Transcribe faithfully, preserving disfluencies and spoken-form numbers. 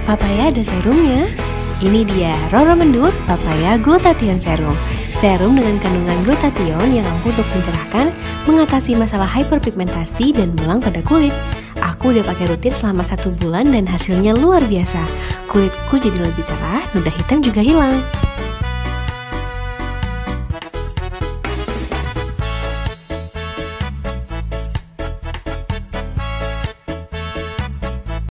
papaya ada serumnya. Ini dia Roro Mendur Papaya Glutathione Serum. Serum dengan kandungan glutathione yang mampu untuk mencerahkan, mengatasi masalah hyperpigmentasi dan belang pada kulit. Aku udah pakai rutin selama satu bulan dan hasilnya luar biasa. Kulitku jadi lebih cerah, noda hitam juga hilang.